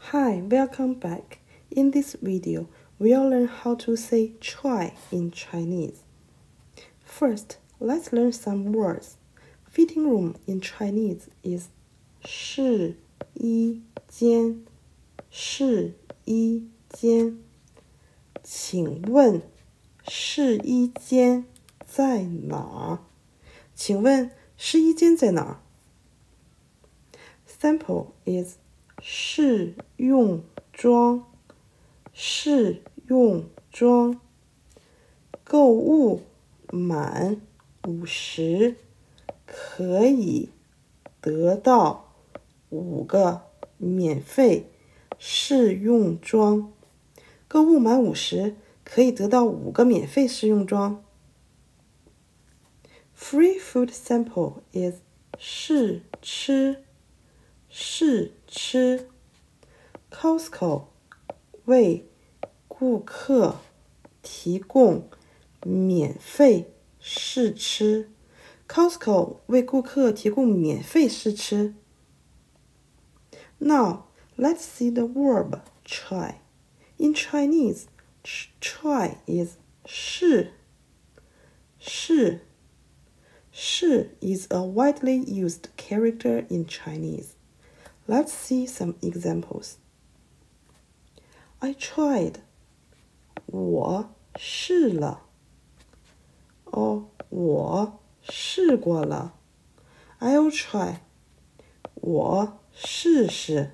Hi, welcome back. In this video, we'll learn how to say try in Chinese. First, let's learn some words. Fitting room in Chinese is 试衣间,试衣间。请问试衣间在哪儿？请问试衣间在哪儿？ Sample is 试用装，试用装。购物满50可以得到5个免费试用装。购物满50可以得到5个免费试用装。Free food sample is 试吃，试吃。Costco 为顾客提供免费试吃。Costco 为顾客提供免费试吃。Now, let's see the verb try. In Chinese, try is 试。试 is a widely used character in Chinese. Let's see some examples. I tried. 我试了。我试过了。I'll try. 我试试。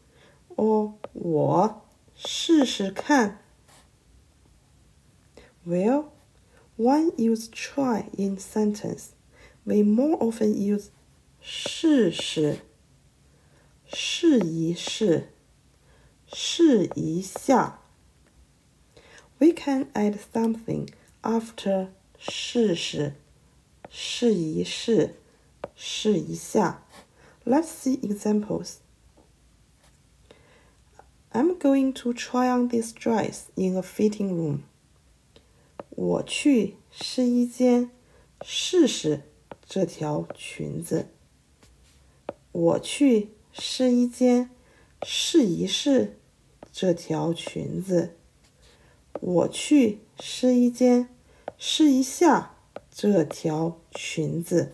我试试看。Well, one use try in sentence. We more often use 试试。试一试，试一下。We can add something after 试试，试一试，试一下。Let's see examples. I'm going to try on this dress in a fitting room. 我去试衣间试试这条裙子。我去试衣间试一试这条裙子。我去试衣间试一下这条裙子。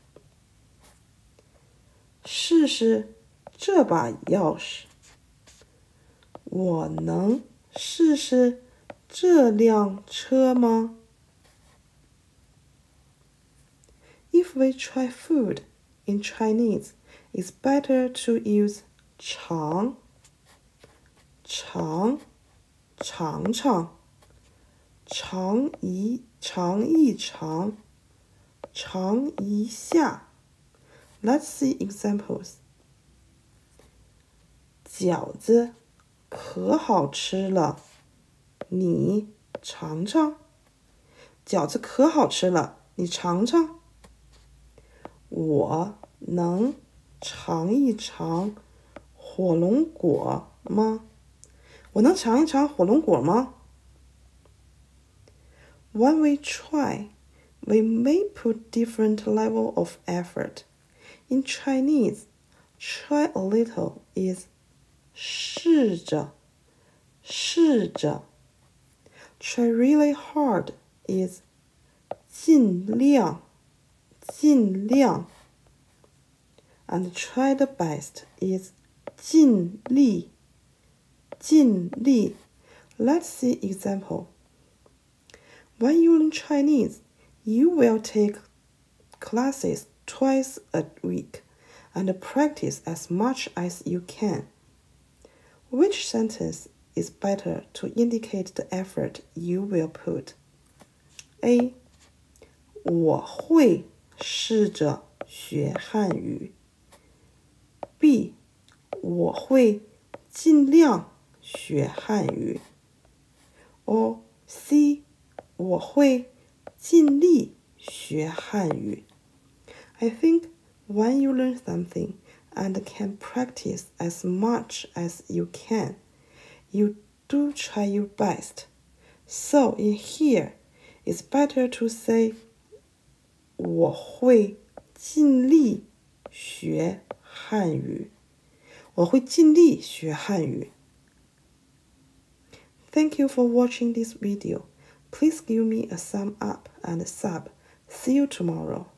试试这把钥匙。我能试试这辆车吗？ If we try food in Chinese, it's better to use 尝尝尝一尝尝一下。Let's see examples. 饺子可好吃了，你尝尝。饺子可好吃了，你尝尝。我能尝一尝火龙果吗？我能尝一尝火龙果吗？ When we try, we may put different level of effort. In Chinese, try a little is 试着，试着。Try really hard is 尽量，尽量。And try the best is 尽力，尽力。Let's see example. When you learn Chinese, you will take classes twice a week and practice as much as you can. Which sentence is better to indicate the effort you will put? A. 我会试着学汉语。B. 我会尽量学汉语。Or C. 我会尽力学汉语。I think when you learn something and can practice as much as you can, you do try your best. So in here, it's better to say 我会尽力学汉语。 我会尽力学汉语。Thank you for watching this video. Please give me a thumb up and sub. See you tomorrow.